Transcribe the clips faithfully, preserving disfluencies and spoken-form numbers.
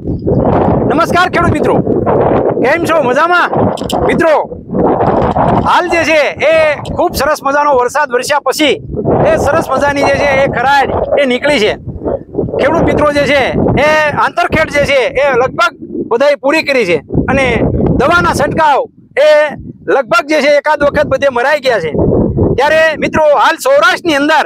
નમસ્કાર ખેડૂત મિત્રો, કેમ છો? મજામાં મિત્રો? હાલ જે છે એ ખૂબ સરસ મજાનો વરસાદ વરસ્યા પછી એ સરસ મજાની જે છે એ ખરાડ એ નીકળી છે। ખેડૂત મિત્રો જે છે એ આંતરખેડ જે છે એ લગભગ બધાએ પૂરી કરી છે અને દવાના છંટકાવ એ લગભગ જે છે એકાદ વખત બધે મરાઈ ગયા છે। ત્યારે મિત્રો હાલ સૌરાષ્ટ્રની અંદર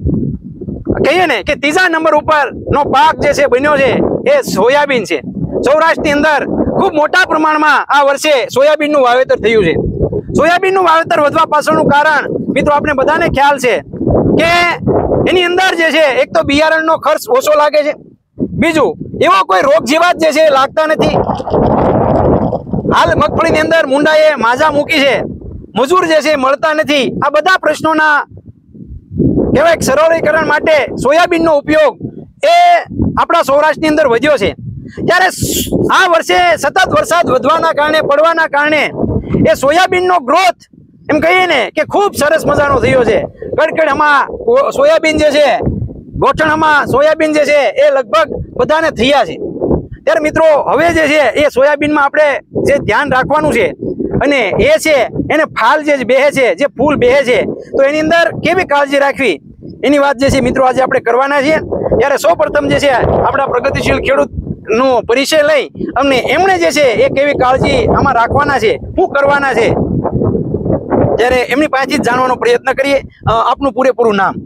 કહીએ ને કે ત્રીજા નંબર ઉપર નો પાક જે છે બન્યો છે એ સોયાબીન છે। સૌરાષ્ટ્રની અંદર ખૂબ મોટા પ્રમાણમાં આ વર્ષે સોયાબીનનું વાવેતર થયું છે। સોયાબીનનું વાવેતર વધવા પાછળનું કારણ મિત્રો આપણે બધાને ખ્યાલ છે કે એની અંદર જે છે એક તો બિયારણનો ખર્ચ ઓછો લાગે છે, બીજું એવો કોઈ રોગ જીવાત જે છે લાગતા નથી। હાલ મગફળીની અંદર મુંડાએ માજા મૂકી છે, મજૂર જે છે મળતા નથી। આ બધા પ્રશ્નોના કહેવાય સરળીકરણ માટે સોયાબીનનો ઉપયોગ એ આપણા સૌરાષ્ટ્રની અંદર વધ્યો છે। ત્યારે આ વર્ષે સતત વરસાદ વધવાના કારણે પડવાના કારણે એ સોયાબીનનો ગ્રોથ એમ કહીએ ને કે ખૂબ સરસ મજાનો થયો છે। કડકડમાં સોયાબીન જે છે, ગોઠણમાં સોયાબીન જે છે એ લગભગ બધાને થયા છે। ત્યારે મિત્રો હવે જે છે એ સોયાબીનમાં આપણે જે ધ્યાન રાખવાનું છે અને એ છે એને ફાલ જે બેહે છે, જે ફૂલ બેહે છે, તો એની અંદર કેવી કાળજી રાખવી એની વાત જે છે મિત્રો આજે આપણે કરવાના છીએ। ત્યારે સૌ પ્રથમ જે છે આપણા પ્રગતિશીલ ખેડૂત નો પરિચય લઈ અમને એમણે જે છે એ કેવી કાળજી આમાં રાખવાના છે, શું કરવાના છે, ત્યારે એમની પાસેથી જ જાણવાનો પ્રયત્ન કરીએ। આપનું પૂરેપૂરું નામ?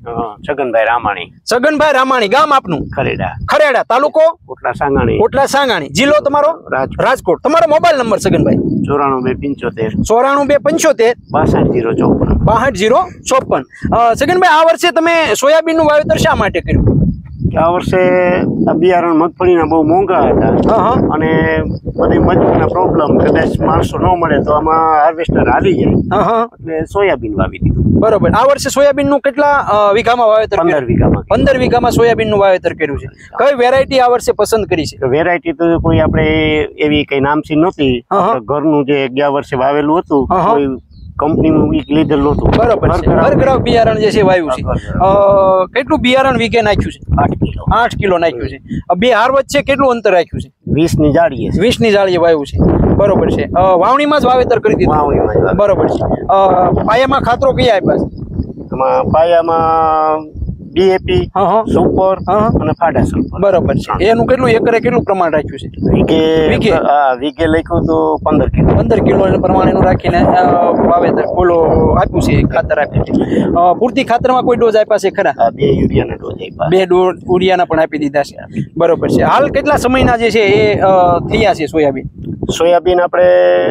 છગનભાઈ રામાણી। છગનભાઈ રામાણી, ગામ આપનું? ખરેડા। ખરેડા, તાલુકો? કોટલા સાંગાણી। કોટલા સાંગાણી, જિલ્લો તમારો? રાજકોટ। તમારો મોબાઈલ નંબર છગનભાઈ? ચોરાણું બે પંચોતેર ચોરાણું બે પંચોતેર બાસઠ જીરો ચોપન બાસઠ જીરો ચોપન। છગનભાઈ, આ વર્ષે તમે સોયાબીન નું વાવેતર શા માટે કર્યું? આ વર્ષે બિયારણ મગફળીના બહુ મોંઘા હતા અને બધી મજૂરના પ્રોબ્લેમ, કદાચ માણસો ન મળે તો આમાં હાર્વેસ્ટર હાલી જાય એટલે સોયાબીન વાવી દીધું। બરોબર। આ વર્ષે સોયાબીન નું કેટલા વીઘામાં વાવેતર? પંદર વીઘામાં પંદર વીઘામાં સોયાબીન નું વાવેતર કર્યું છે। કઈ વેરાયટી આ વર્ષે પસંદ કરી છે? વેરાયટી તો કોઈ આપણે એવી કઈ નામસી નહોતી, ઘરનું જે ગયા વર્ષે વાવેલું હતું કોઈ કંપનીનું લીધેલ નહોતું। બરોબર છે। ઘરગ્રાવ બિયારણ જે છે વાવ્યું છે। કેટલું બિયારણ વીઘે નાખ્યું છે? આઠ કિલો આઠ કિલો નાખ્યું છે। બે હાર વચ્ચે કેટલું અંતર રાખ્યું છે? વીસ ની જાળીએ વીસ ની જાળીએ વાવ્યું છે। બરોબર છે। વાવણીમાં જ વાવેતર કરી દીધું? બરોબર છે। પાયામાં ખાતરો કયા આપ્યા છે? એમાં પાયામાં ડીએપી, સુપર અને ફાડા સલ્ફર। બરોબર છે। એનું કેટલું એકરે કેટલું પ્રમાણ રાખ્યું છે? વીઘે વીઘે હા વીઘે લખ્યું તો પંદર કિલો પંદર કિલો પ્રમાણેનું રાખીને વાવેતર ફૂલો આપ્યું છે, ખાતર આપ્યું છે। પૂરતી ખાતરમાં કોઈ ડોઝ આપ્યા છે ખરા? બે યુરિયાના ડોઝ આપ્યા, બે ડોઝ યુરિયાના પણ આપી દીધા છે। બરોબર છે। હાલ કેટલા સમયના જે છે એ થયા છે સોયાબીન? સોયાબીન આપણે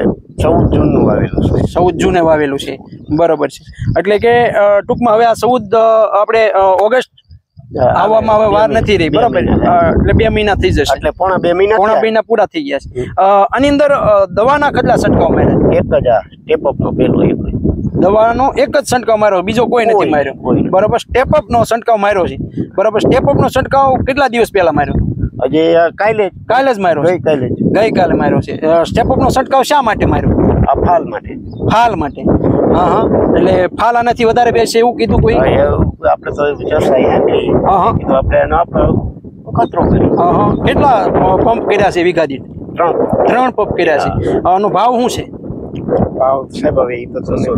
ચૌદ જૂન નું વાવેલું છે। ચૌદ જૂને વાવેલું છે। બરોબર છે। એટલે કે ટૂંકમાં હવે આ ચૌદ આપણે ઓગસ્ટ આવવામાં હવે વાર નથી રહી, બરોબર? એટલે બે મહિના થઈ જશે, એટલે પોણા બે મહિના પોણા મહિના પૂરા થઈ ગયા છે। આની અંદર દવાના કેટલા છંટકાવ માર્યા? એક જ આ સ્ટેપ અપ નો પેલો એક દવાનો એક જ છંટકાવ માર્યો, બીજો કોઈ નથી માર્યો? બરોબર। સ્ટેપ અપ નો છંટકાવ માર્યો છે। બરોબર। સ્ટેપ અપ નો છંટકાવ કેટલા દિવસ પહેલા માર્યો? હજી કાલે કાલે જ માર્યો? ગઈકાલે જ ગઈકાલે માર્યો છે। સ્ટેપ અપ નો છંટકાવ શા માટે માર્યો? આ ફાલ માટે। ફાલ માટે? હા હા। એટલે ફાલ આનાથી વધારે બેસે એવું કીધું કોઈ? આપણે તો ચર્ચાઈ આપી, હા હા, કીધું આપણે એનો આપણે ખતરો કરી। હા હા। કેટલા પંપ કર્યા છે વીઘા દીઠ? ત્રણ ત્રણ પંપ કર્યા છે। આનો ભાવ શું છે? ભાવ સાહેબ હવે એ તો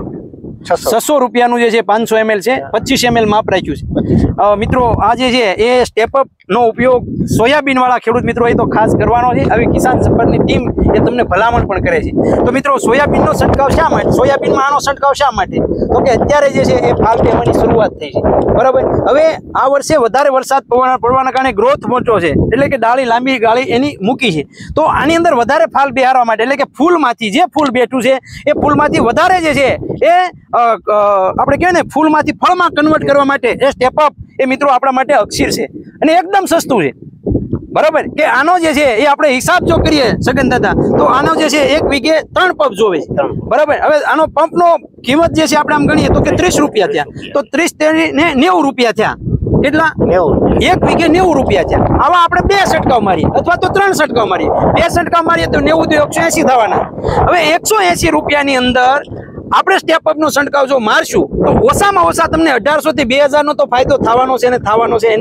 છસો રૂપિયાનું જે છે પાંચસો એમએલ છે, પચીસ એમએલ માપ રાખ્યું છે। મિત્રો આ જે છે એ સ્ટેપ અપ નો ઉપયોગ સોયાબીન વાળા ખેડૂત મિત્રો એ તો ખાસ કરવાનો છે। આવી કિસાન સંપર્કની ટીમ એ તમને ભલામણ પણ કરે છે। તો મિત્રો સોયાબીનનો છંટકાવ શા માટે? સોયાબીનમાં આનો છંટકાવ શા માટે? તો કે અત્યારે જે છે એ ફાલ બેહવાની શરૂઆત થઈ છે, બરાબર? હવે આ વર્ષે વધારે વરસાદ પડવાના કારણે ગ્રોથ મોટો છે, એટલે કે ડાળી લાંબી ગાળી એની મૂકી છે। તો આની અંદર વધારે ફાલ બેહારવા માટે, એટલે કે ફૂલમાંથી જે ફૂલ બેઠું છે એ ફૂલમાંથી વધારે જે છે એ આપણે કહેવાય ને ફૂલમાંથી ફળમાં કન્વર્ટ કરવા માટે એ સ્ટેપ અપ એ મિત્રો આપણા માટે અક્ષીર છે અને એકદમ સસ્તું છે, બરાબર? કે આનો જે છે એ આપણે હિસાબ જો કરીએ સગન દાદા તો આનો જે છે એક વીઘે ત્રણ પંપ જોવે છે, બરાબર? હવે આનો પંપનો કિંમત જે છે આપણે આમ ગણીએ તો કે ત્રીસ રૂપિયા થયા, તો ત્રીસ ને નેવું રૂપિયા થયા। કેટલા? એક વીઘે નેવું રૂપિયા થયા। આવા આપણે બે છંટકાવ મારીએ અથવા તો ત્રણ છંટકાવ મારીએ, બે છંટકાવ મારીએ તો નેવું તો એકસો એસી થવાના। હવે એકસો એસી રૂપિયાની અંદર આપણે સ્ટેપ અપ નો છંટકાવ જો મારશું તો ઓછામાં ઓછા તમને અઢારસો થી બે હજાર નો તો ફાયદો થવાનો છે અને થવાનો છે એને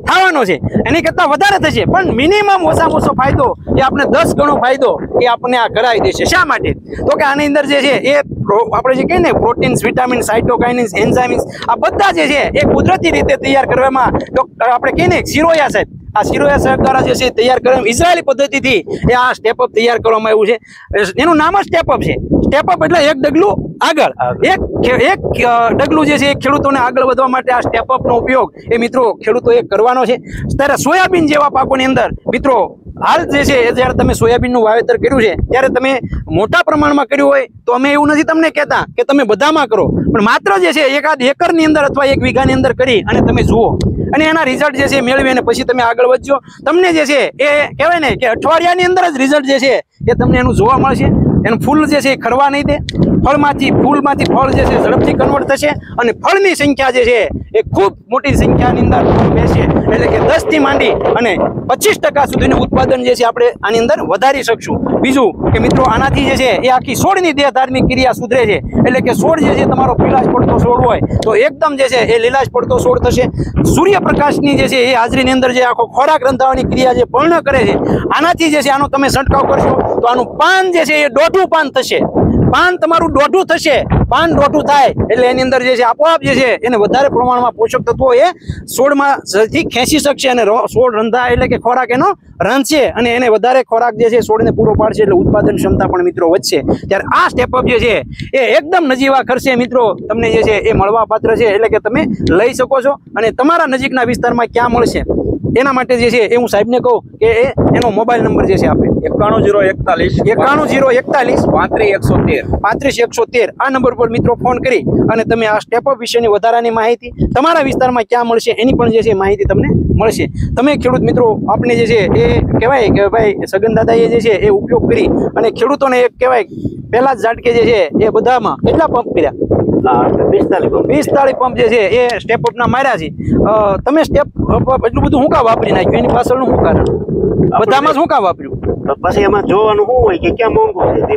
થવાનો છે, એની કરતા વધારે થશે, પણ મિનિમમ ઓછામાં ઓછો ફાયદો એ આપણે દસ ગણો ફાયદો એ આપણને આ કરાવી દેશે. શા માટે? તો કે આની અંદર જે છે એ આપણે જે કહીએ ને પ્રોટીન્સ, વિટામિન, સાઇટોકાઇન્સ, એન્ઝાઇમ્સ આ બધા જે છે એ કુદરતી રીતે તૈયાર કરવામાં આપણે કહીએ ને સિરોયા સાહેબ, આ સિરોયા સાહેબ દ્વારા જે છે તૈયાર કરવામાં ઇઝરાયલી પદ્ધતિથી એ આ સ્ટેપઅપ તૈયાર કરવામાં આવ્યું છે. એનું નામ જ સ્ટેપઅપ છે. સ્ટેપઅપ એટલે એક ડગલું આગળ, એક એક ડગલું જે છે એ ખેડૂતોને આગળ વધવા માટે આ સ્ટેપઅપનો ઉપયોગ એ મિત્રો ખેડૂતોએ કરવાનો છે. ત્યારે સોયાબીન જેવા પાકોની અંદર મિત્રો હાલ જે છે એ જ્યારે તમે સોયાબીનનું વાવેતર કર્યું છે ત્યારે તમે મોટા પ્રમાણમાં કર્યું હોય તો અમે એવું નથી તમને કહેતા કે તમે બધામાં કરો, પણ માત્ર જે છે એકાદ એકરની અંદર અથવા એક વીઘાની અંદર કરી અને તમે જુઓ અને એના રિઝલ્ટ જે છે મેળવી અને પછી તમે આગળ વધજો. તમને જે છે એ કહેવાય ને કે અઠવાડિયાની અંદર જ રિઝલ્ટ જે છે એ તમને એનું જોવા મળશે. એનું ફૂલ જે છે એ ખરવા નહીં દે, ફળમાંથી ફૂલમાંથી ફળ જે છે ઝડપથી કન્વર્ટ થશે અને ફળની સંખ્યા જે છે એ ખૂબ મોટી સંખ્યાની અંદર બેસે, એટલે કે દસ થી માંડી અને પચીસ ટકા સુધીનું ઉત્પાદન જે છે આપણે આની અંદર વધારી શકશું. બીજું કે મિત્રો આનાથી જે છે એ આખી છોડની દેહધાર્મિક ક્રિયા સુધરે છે, એટલે કે છોડ જે છે તમારો પીલાશ પડતો છોડ હોય તો એકદમ જે છે એ લીલાશ પડતો છોડ થશે. સૂર્યપ્રકાશની જે છે એ હાજરીની અંદર જે આખો ખોરાક રંધાવાની ક્રિયા જે પૂર્ણ કરે છે આનાથી જે છે આનો તમે છંટકાવ કરશો તો આનું પાન જે છે એ દોઢું પાન થશે. પાન તમારું દોઢું થશે. પાન દોઢું થાય એટલે એની અંદર જે છે આપોઆપ જે છે એને વધારે પ્રમાણમાં પોષક તત્વો એ છોડમાં થી ખેંચી શકશે અને છોડ રંધા એટલે કે ખોરાક એનો રાંધશે અને એને વધારે ખોરાક જે છે છોડને પૂરો પાડશે, એટલે ઉત્પાદન ક્ષમતા પણ મિત્રો વધશે. ત્યારે આ સ્ટેપઅપ જે છે એ એકદમ નજીવા ખર્ચે મિત્રો તમને જે છે એ મળવા પાત્ર છે, એટલે કે તમે લઈ શકો છો અને તમારા નજીકના વિસ્તારમાં ક્યાં મળશે એના માટે જે છે એ હું સાહેબને કહું કે એ એનો મોબાઈલ નંબર જે છે આપણે એકાણું જીરો એકતાલીસ એકાણું જીરો એકતાલીસ પાંત્રીસ એકસો તેર પાંત્રીસ એકસો તેર આ નંબર પર મિત્રો ફોન કરી અને તમે આ સ્ટેપઅપ વિશેની વધારાની માહિતી તમારા વિસ્તારમાં ક્યાં મળશે એની પણ જે છે માહિતી તમને મળશે. તમે ખેડૂત મિત્રો આપણે જે છે એ કહેવાય કે ભાઈ સગન દાદાએ જે છે એ ઉપયોગ કરી અને ખેડૂતોને એક કહેવાય પહેલા જ ઝાટકે જે છે એ બધામાં કેટલા પંપ કર્યા? પિસ્તાળીસ પંપ જે છે એ સ્ટેપઅપ ના માર્યા છે. તમે સ્ટેપ એટલું બધું શું કામ વાપરી નાખ્યું, એની પાછળનું શું કારણ? બધામાં શું કામ વાપર્યું? પછી એમાં જોવાનું શું હોય કે ક્યાં મોંઘું છે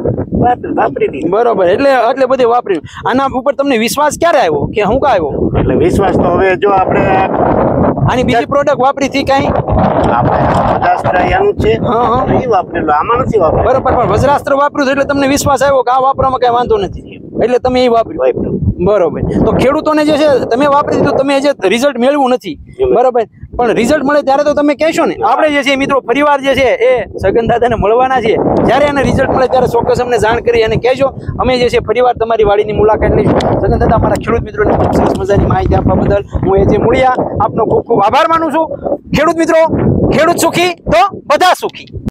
વાપરી દીધું. બરોબર, એટલે એટલે બધે વાપર્યું. આના ઉપર તમને વિશ્વાસ ક્યારે આવ્યો કે શું કા આવ્યો? એટલે વિશ્વાસ તો હવે જો આપણે આની બીજી પ્રોડક્ટ વાપરી હતી કઈ વજ્રાસ્ત્ર એનું છે એ વાપરેલું, આમાં નથી વાપરેલું. બરોબર, પણ વજ્રાસ્ત્ર વાપર્યું એટલે તમને વિશ્વાસ આવ્યો કે આ વાપરવામાં કઈ વાંધો નથી એટલે તમે એ વાપર્યું. બરોબર, તો ખેડૂતોને જે છે તમે વાપરી દીધું, તમે જે રિઝલ્ટ મેળવું નથી બરોબર, પણ રિઝલ્ટ મળે ત્યારે તો તમે કહેશો ને. આપણે જે છે મિત્રો પરિવાર જે છે એ સગન દાદાને મળવાના છે, જ્યારે એને રિઝલ્ટ મળે ત્યારે ચોક્કસ અમને જાણ કરી અને કહેજો. અમે જે છે પરિવાર તમારી વાડીની મુલાકાત લઈશું. સગન દાદા અમારા ખેડૂત મિત્રોને ખૂબ સરસ મજાની માહિતી આપવા બદલ હું એ જે મૂળિયા આપનો ખૂબ ખૂબ આભાર માનું છું. ખેડૂત મિત્રો, ખેડૂત સુખી તો બધા સુખી.